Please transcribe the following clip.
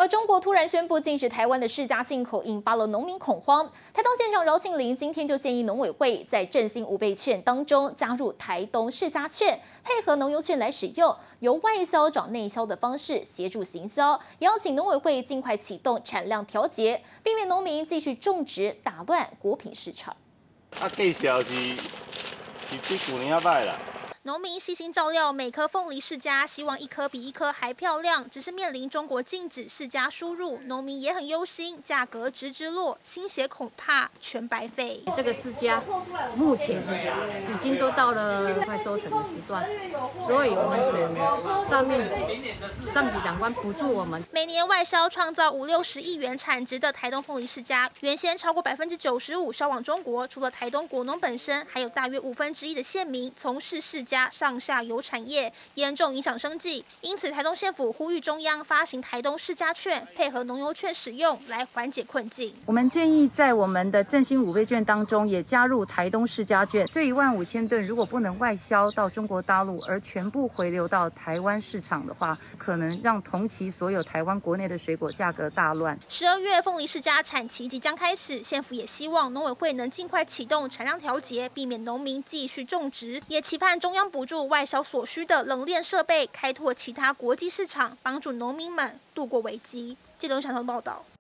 而中国突然宣布禁止台湾的释迦进口，引发了农民恐慌。台东县长饶庆铃今天就建议农委会在振兴5倍券当中加入台东释迦券，配合农优券来使用，由外销找内销的方式协助行销，也要请农委会尽快启动产量调节，避免农民继续种植打乱果品市场。 计销是比去年歹啦。 农民细心照料每颗凤梨释迦，希望一颗比一颗还漂亮。只是面临中国禁止释迦输入，农民也很忧心，价格直直落，心血恐怕全白费。 这个释迦目前已经都到了快收成的时段，所以我们请上级长官补助我们。 每年外销创造50-60亿元产值的台东凤梨释迦，原先超过95%销往中国。除了台东果农本身，还有大约1/5的县民从事释迦 上下游产业严重影响生计，因此台东县府呼吁中央发行台东释迦券，配合农油券使用，来缓解困境。 我们建议在我们的振兴5倍券当中，也加入台东释迦券。这15000吨如果不能外销到中国大陆，而全部回流到台湾市场的话，可能让同期所有台湾国内的水果价格大乱。 12月凤梨释迦产期即将开始，县府也希望农委会能尽快启动产量调节，避免农民继续种植，也期盼中央补助外销所需的冷链设备，开拓其他国际市场，帮助农民们度过危机。记者小头报道。